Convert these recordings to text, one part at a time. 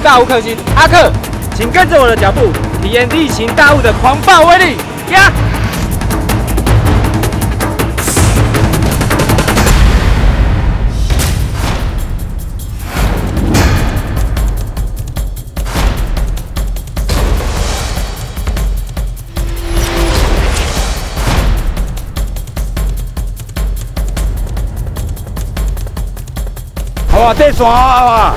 大物克星阿克，请跟着我的脚步，体验力擒大物的狂暴威力。呀！ 好啊，这线啊！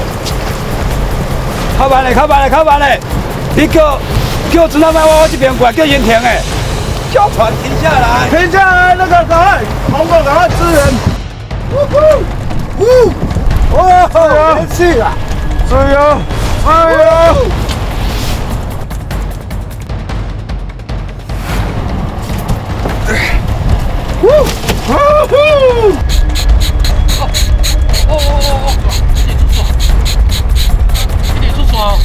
靠慢嘞，靠慢嘞，靠慢嘞！你叫子弹慢我这边过来，叫人停诶！叫船停下来！停下来！那个赶快，通过赶快支援！哦，别气了，加油！加油！ 你出爽！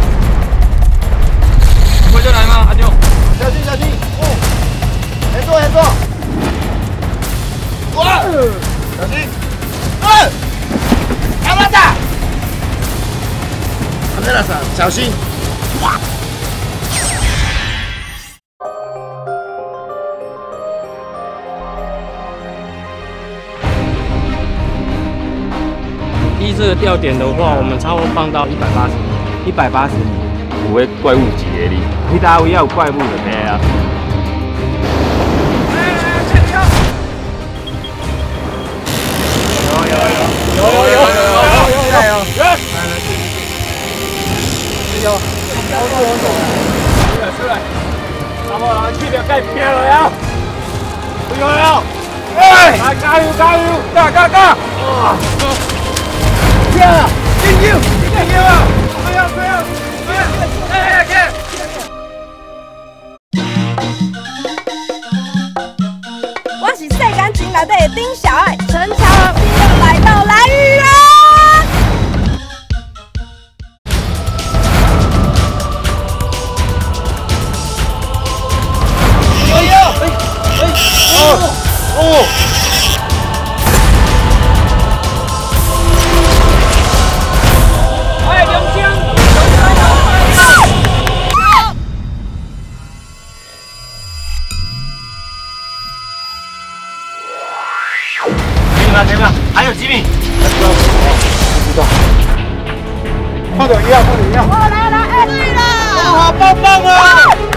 回得来吗，阿牛？ 小心小心！哦，合作合作！哇！小心！阿拉达！阿拉达，小心！哇！ 依这个吊点的话，我们差不多放到180米，180米。 有迄怪物级的你， 你大位要有怪物的咩啊？有，出来，差不多去掉盖偏了呀！有，哎，加油加油，嘎！啊！ 呀！加油！啊！不要！哎！看！ 我是世间情内底的丁小爱，陈乔儿并又来到蓝屿啦！ 哦！ 前面还有几米？ 不知道。放点药，放点药。 来，对了！ 好棒棒啊！